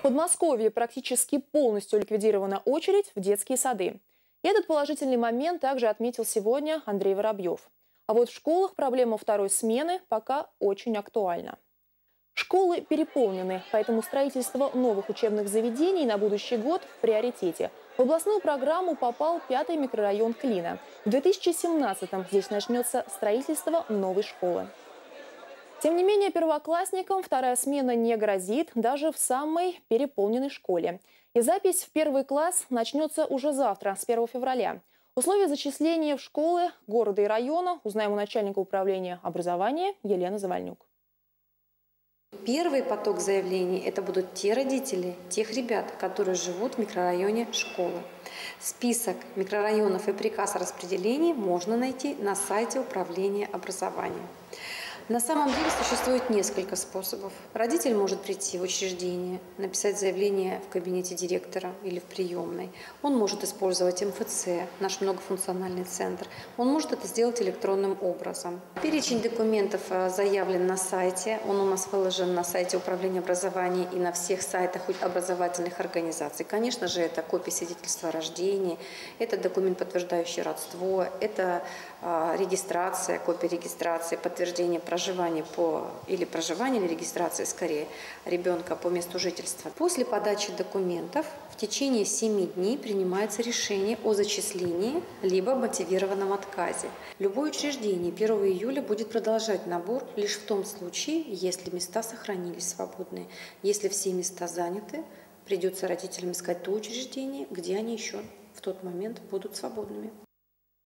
Подмосковье практически полностью ликвидирована очередь в детские сады. И этот положительный момент также отметил сегодня Андрей Воробьев. А вот в школах проблема второй смены пока очень актуальна. Школы переполнены, поэтому строительство новых учебных заведений на будущий год в приоритете. В областную программу попал 5-й микрорайон Клина. В 2017-м здесь начнется строительство новой школы. Тем не менее, первоклассникам вторая смена не грозит даже в самой переполненной школе. И запись в первый класс начнется уже завтра, с 1 февраля. Условия зачисления в школы города и района узнаем у начальника управления образования Елены Завальнюк. Первый поток заявлений – это будут те родители, тех ребят, которые живут в микрорайоне школы. Список микрорайонов и приказ о распределении можно найти на сайте управления образованием. На самом деле существует несколько способов. Родитель может прийти в учреждение, написать заявление в кабинете директора или в приемной. Он может использовать МФЦ, наш многофункциональный центр. Он может это сделать электронным образом. Перечень документов заявлен на сайте. Он у нас выложен на сайте управления образования и на всех сайтах образовательных организаций. Конечно же, это копия свидетельства о рождении, это документ, подтверждающий родство, это регистрация, копия регистрации, подтверждение проживания или регистрации, скорее, ребенка по месту жительства. После подачи документов в течение 7 дней принимается решение о зачислении либо мотивированном отказе. Любое учреждение 1 июля будет продолжать набор лишь в том случае, если места сохранились свободные. Если все места заняты, придется родителям искать то учреждение, где они еще в тот момент будут свободными.